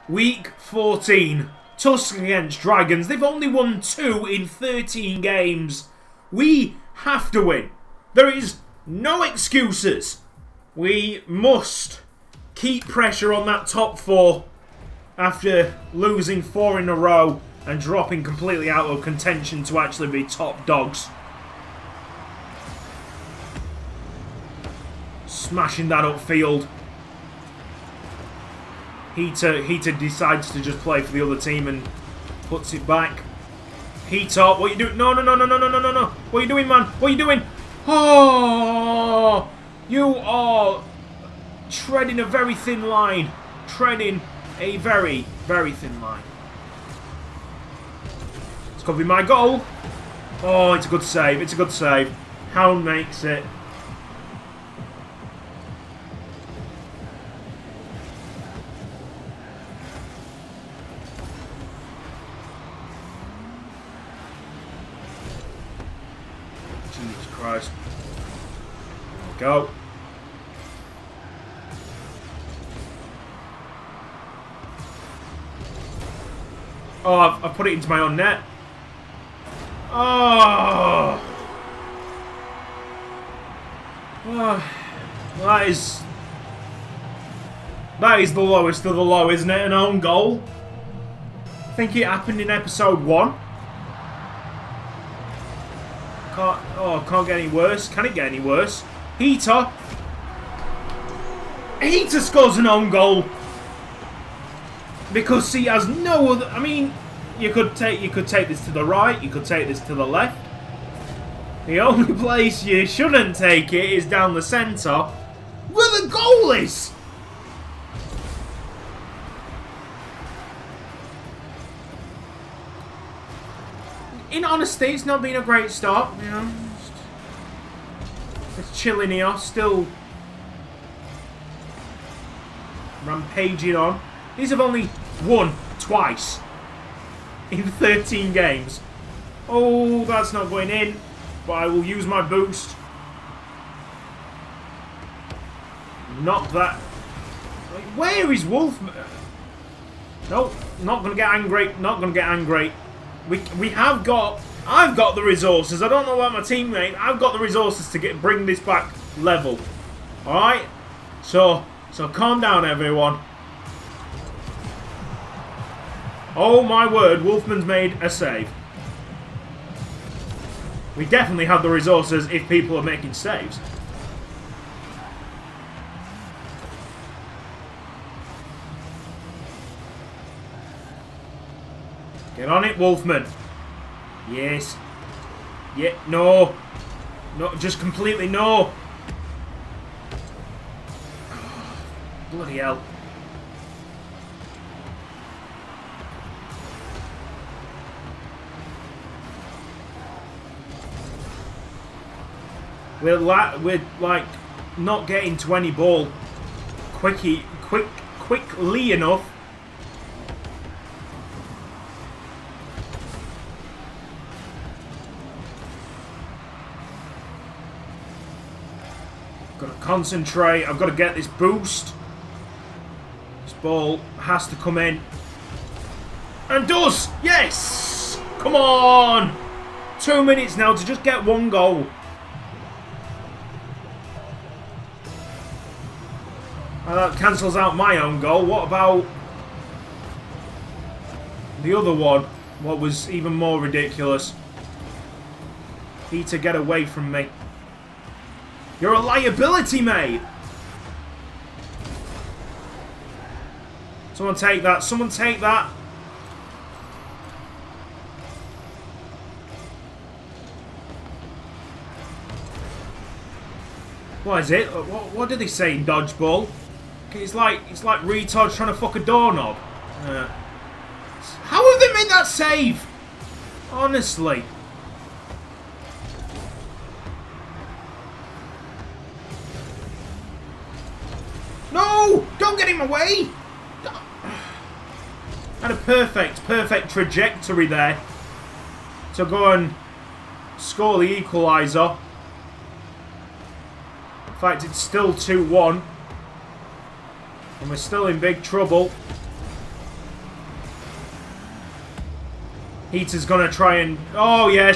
Week 14. Tusk against Dragons. They've only won 2 in 13 games. We have to win. There is no excuses. We must keep pressure on that top 4 after losing 4 in a row and dropping completely out of contention to actually be top dogs. Smashing that upfield. Heater decides to just play for the other team and puts it back. Heater, what are you doing? No. What are you doing, man? What are you doing? Oh! You are treading a very thin line. Treading a very, very thin line. It's going to be my goal. Oh, it's a good save. It's a good save. Hound makes it. Jesus Christ. There we go. Oh, I've put it into my own net. Oh. That is the lowest of the low, isn't it? An own goal. I think it happened in episode 1. Can't get any worse. Can it get any worse? Heater. Heater scores an own goal. Because he has no other. I mean, you could take this to the right. You could take this to the left. The only place you shouldn't take it is down the centre, where the goal is. In honesty, it's not been a great start. You know, it's chilling here, still rampaging on. These have only won twice in 13 games. Oh, that's not going in, but I will use my boost. Knock that. Where is Wolfman? Nope, not going to get angry. Not going to get angry. We have got. I've got the resources. I don't know about my teammate. I've got the resources to bring this back level. All right. So calm down, everyone. Oh my word, Wolfman's made a save. We definitely have the resources if people are making saves. Get on it, Wolfman. Yes. Yeah, no. No, just completely no. Oh, bloody hell. We're like not getting to any ball quickly enough. Got to concentrate. I've got to get this boost. This ball has to come in. And does! Yes! Come on! 2 minutes now to just get 1 goal. That cancels out my own goal. What about the other one? What was even more ridiculous? Heater, get away from me. You're a liability, mate. Someone take that. Someone take that. What is it? What did they say in dodgeball? It's like retards trying to fuck a doorknob. How have they made that save? Honestly. No! Don't get him away! Had a perfect trajectory there to go and score the equaliser. In fact, it's still 2-1. And we're still in big trouble. Heater's gonna try and... Oh, yeah,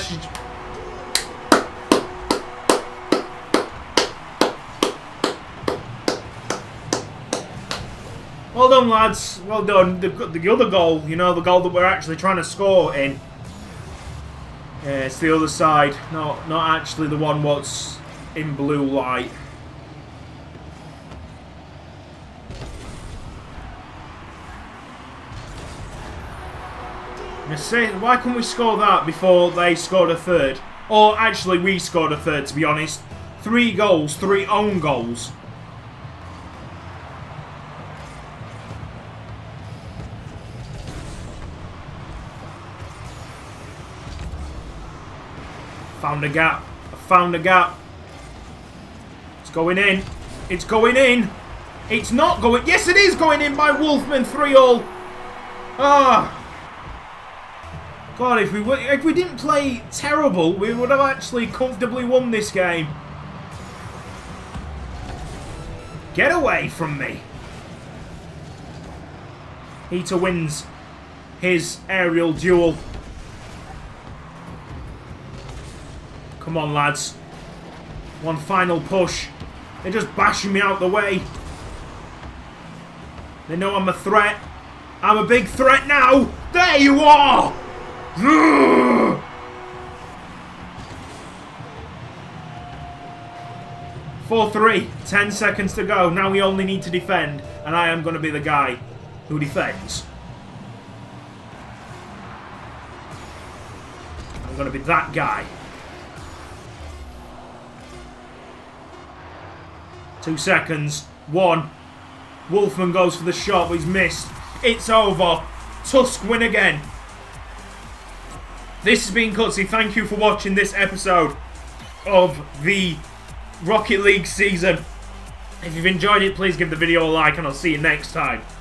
well done, lads. Well done. The other goal, you know, the goal that we're actually trying to score in. Yeah, it's the other side. Not actually the one what's in blue light. Why couldn't we score that before they scored a third? Or actually, we scored a third, to be honest. 3 goals, 3 own goals. Found a gap. I found a gap. It's going in. It's going in. It's not going... Yes, it is going in by Wolfman. 3-all. Ah. God, if we didn't play terrible, we would have actually comfortably won this game. Get away from me. Heater wins his aerial duel. Come on, lads. One final push. They're just bashing me out the way. They know I'm a threat. I'm a big threat now. There you are. 4-3. 10 seconds to go. Now we only need to defend. And I am going to be the guy who defends. I'm going to be that guy. 2 seconds. 1. Wolfman goes for the shot, but he's missed. It's over. Tusk win again. This has been Cutsy. Thank you for watching this episode of the Rocket League season. If you've enjoyed it, please give the video a like, and I'll see you next time.